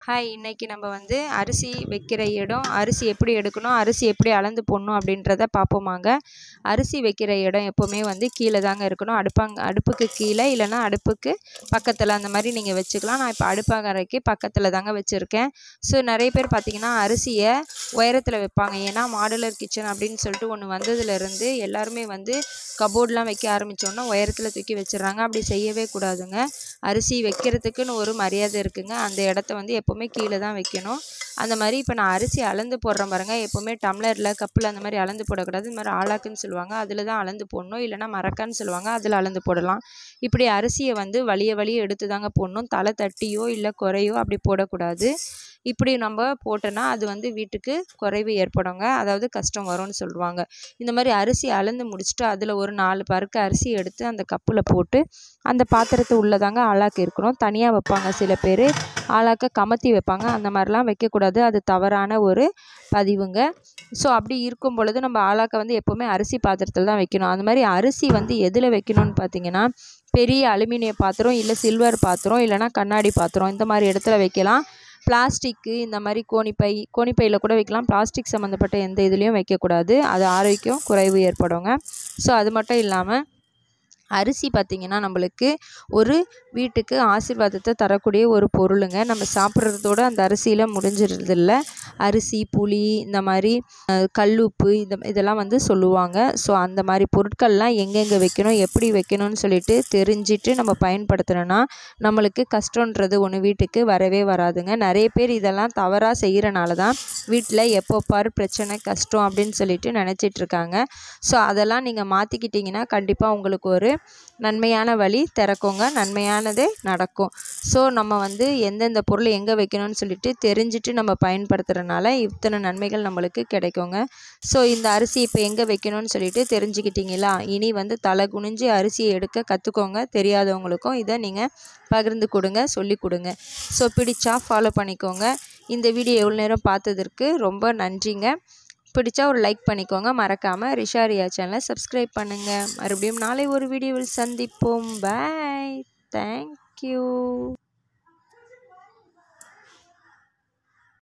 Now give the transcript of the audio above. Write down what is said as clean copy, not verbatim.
Hi, இன்னைக்கு நம்ம வந்து அரிசி வைக்கிற இடம், அரிசி எப்படி எடுக்கணும், அரிசி எப்படி அளந்து போடணும் அப்படின்றத பார்ப்போமாங்க. அரிசி வைக்கிற இடம் எப்போவுமே வந்து கீழே தாங்க இருக்கணும். அடுப்புக்கு கீழே இல்லைன்னா அடுப்புக்கு பக்கத்தில் அந்த மாதிரி நீங்கள் வச்சுக்கலாம். நான் இப்போ அடுப்பங்கரைக்கு பக்கத்தில் தாங்க வச்சுருக்கேன். ஸோ நிறைய பேர் பார்த்திங்கன்னா அரிசியை உயரத்தில் வைப்பாங்க. ஏன்னா மாடுலர் கிச்சன் அப்படின்னு சொல்லிட்டு ஒன்று வந்ததுலேருந்து எல்லாருமே வந்து கபோர்ட்லாம் வைக்க ஆரம்பித்தோன்னா உயரத்தில் தூக்கி வச்சிடுறாங்க. அப்படி செய்யவே கூடாதுங்க. அரிசி வைக்கிறதுக்குன்னு ஒரு மரியாதை இருக்குங்க. அந்த இடத்த வந்து எப்போவுமே கீழே தான் வைக்கணும். அந்த மாதிரி இப்போ நான் அரிசி அளந்து போடுறேன் பாருங்கள். எப்போவுமே டம்ளரில் கப்பில் அந்த மாதிரி அளந்து போடக்கூடாது. இந்த மாதிரி ஆளாக்குன்னு சொல்லுவாங்க, அதில் தான் அளந்து போடணும். இல்லைனா மரக்கான்னு சொல்லுவாங்க, அதில் அளந்து போடலாம். இப்படி அரிசியை வந்து வலிய எடுத்து தாங்க போடணும். தலை தட்டியோ இல்லை குறையோ அப்படி போடக்கூடாது. இப்படி நம்ம போட்டோன்னா அது வந்து வீட்டுக்கு குறைவு ஏற்படுங்க, அதாவது கஷ்டம் வரும்னு சொல்லுவாங்க. இந்த மாதிரி அரிசி அளந்து முடிச்சுட்டு அதில் ஒரு 4 பருக்கு அரிசி எடுத்து அந்த கப்பில் போட்டு அந்த பாத்திரத்தை உள்ளதாங்க ஆளாக்கு இருக்கணும். தனியாக வைப்பாங்க சில பேர், ஆளாக்க கமத்தி வைப்பாங்க. அந்த மாதிரிலாம் வைக்கக்கூடாது, அது தவறான ஒரு பதிவுங்க. ஸோ அப்படி இருக்கும் பொழுது நம்ம ஆளாக்க வந்து எப்போவுமே அரிசி பாத்திரத்தில் தான் வைக்கணும். அந்த மாதிரி அரிசி வந்து எதில் வைக்கணும்னு பார்த்தீங்கன்னா, பெரிய அலுமினிய பாத்திரம் இல்லை சில்வர் பாத்திரம் இல்லைனா கண்ணாடி பாத்திரம், இந்த மாதிரி இடத்துல வைக்கலாம். பிளாஸ்டிக்கு இந்த மாதிரி கோணிப்பையில் கூட வைக்கலாம். பிளாஸ்டிக் சம்மந்தப்பட்ட எந்த இதுலேயும் வைக்கக்கூடாது, அது ஆரோக்கியம் குறைவு ஏற்படுங்க. ஸோ அது மட்டும் இல்லாமல் அரிசி பார்த்திங்கன்னா நம்மளுக்கு ஒரு வீட்டுக்கு ஆசீர்வாதத்தை தரக்கூடிய ஒரு பொருளுங்க. நம்ம சாப்பிட்றதோட அந்த அரிசியில் முடிஞ்சிடுறதில்ல. அரிசி, புளி, இந்த மாதிரி கல்லுப்பு இதெல்லாம் வந்து சொல்லுவாங்க. ஸோ அந்த மாதிரி பொருட்கள்லாம் எங்கெங்கே வைக்கணும், எப்படி வைக்கணும்னு சொல்லிட்டு தெரிஞ்சுட்டு நம்ம பயன்படுத்தினோன்னா நம்மளுக்கு கஷ்டன்றது ஒன்று வீட்டுக்கு வரவே வராதுங்க. நிறைய பேர் இதெல்லாம் தவறாக செய்கிறனால தான் வீட்டில் எப்போ பாரு பிரச்சனை, கஷ்டம் அப்படின்னு சொல்லிட்டு நினச்சிட்ருக்காங்க. ஸோ அதெல்லாம் நீங்கள் மாற்றிக்கிட்டிங்கன்னா கண்டிப்பாக உங்களுக்கு ஒரு நன்மையான வழி திறக்குங்க, நன்மையானதே நடக்கும். ஸோ நம்ம வந்து எந்தெந்த பொருள் எங்கே வைக்கணும்னு சொல்லிட்டு தெரிஞ்சுட்டு நம்ம பயன்படுத்துகிறனால இத்தனை நன்மைகள் நம்மளுக்கு கிடைக்குங்க. ஸோ இந்த அரிசி இப்போ எங்கே வைக்கணும்னு சொல்லிட்டு தெரிஞ்சுக்கிட்டீங்களா? இனி வந்து தலை குனிஞ்சு அரிசியை எடுக்க கற்றுக்கோங்க. தெரியாதவங்களுக்கும் இதை நீங்கள் பகிர்ந்து கொடுங்க, சொல்லி கொடுங்க. ஸோ பிடிச்சா ஃபாலோ பண்ணிக்கோங்க. இந்த வீடியோ எவ்வளோ நேரம் பார்த்ததற்கு ரொம்ப நன்றிங்க. பிடிச்சா ஒரு லைக் பண்ணிக்கோங்க. மறக்காமல் ரிஷா ரியா சேனலை சப்ஸ்கிரைப் பண்ணுங்கள். மறுபடியும் நாளை ஒரு வீடியோவில் சந்திப்போம். பாய். தேங்க்யூ.